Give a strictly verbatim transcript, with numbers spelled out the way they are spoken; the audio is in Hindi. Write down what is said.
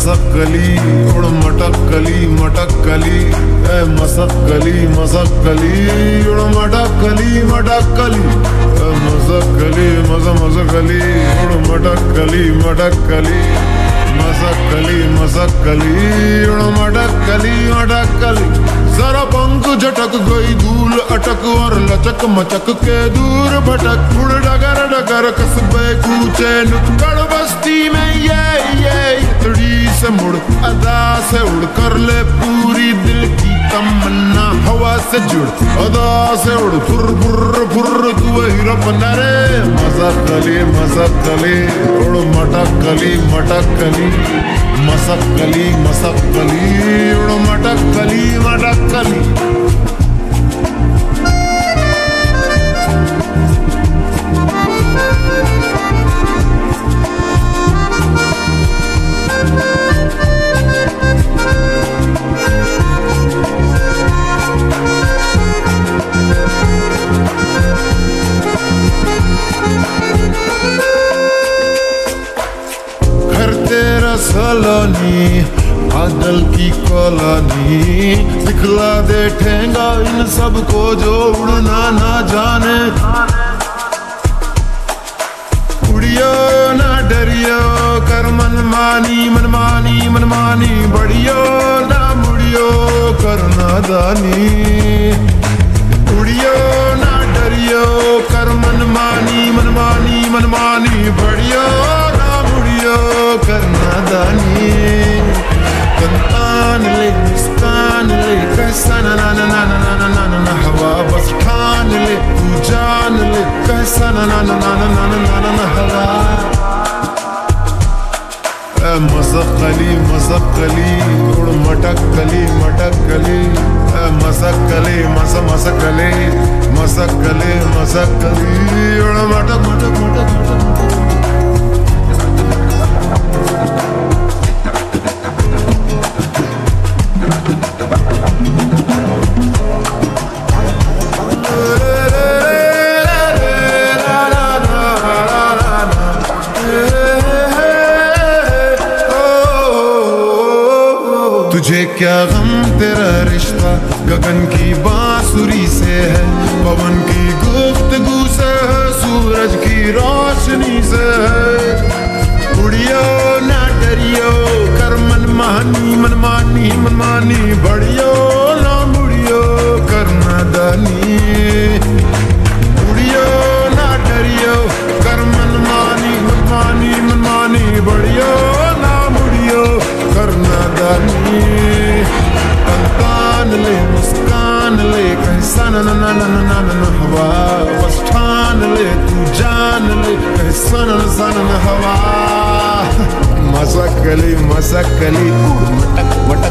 मसक्कली उड़ मटक्कली मटक्कली ए मसक्कली मसक्कली उड़ मटक्कली मटक्कली ए मसक्कली मस मसक्कली उड़ मटक्कली मटक्कली मसक्कली मसक्कली उड़ मटक्कली मटक्कली जरा पंख झटक गई धूल अटक और लचक मचक के दूर भटक उड़ डगर डगर कस्बे कूचे नुक्कड़ बस्ती में ये ये इतड़ी से मुड़ अदा से उड़ कर ले पूरी दिल की तमन्ना हवा से जुड़ अदा से उड़ फुर फुर फुर तू हीरो बना रे मसक्कली मसक्कली उड़ मटक्कली मटक्कली मसक्कली मसक्कली उड़ मटक्कली मटक्कली सलोनी बादल की कॉलोनी दिखला दे ठेंगा इन सबको जो उड़ना ना जाने उड़ियो ना डरियो कर मनमानी मनमानी मनमानी बढ़ियो ना मुड़ियो कर नादानी उड़ियो ना डरियो कर मनमानी मनमानी मनमानी बढ़ियो करना दानी कंतान ले मुस्कान ले कैसा ना ना ना ना ना ना ना ना ना हवा बस ठान ले तू जान ले कैसा ना ना ना ना ना ना ना ना ना हवा मसक्कली मसक्कली उड़ मटक्कली मटक्कली मसक्कली मस मसक्कली मसक्कली मसक्कली उड़ मटक मटक मटक मटक तुझे क्या गम तेरा रिश्ता गगन की बांसुरी से है पवन की गुफ्तगू से है सूरज की रोशनी से है उड़ियो ना डरियो कर मनमानी मनमानी मनमानी बढ़ियो ना मुड़ियो कर नादानी उड़ियो ना डरियो कर मनमानी मनमानी मनमानी बढ़ियो ना मुड़ियो कर नादानी कंतान ले मुस्कान ले कैसा ना ना ना ना ना ना ना हवा बस ठान ले तू जान ले कैसा ना ना ना हवा मसक्कली मसक्कली मटक मटक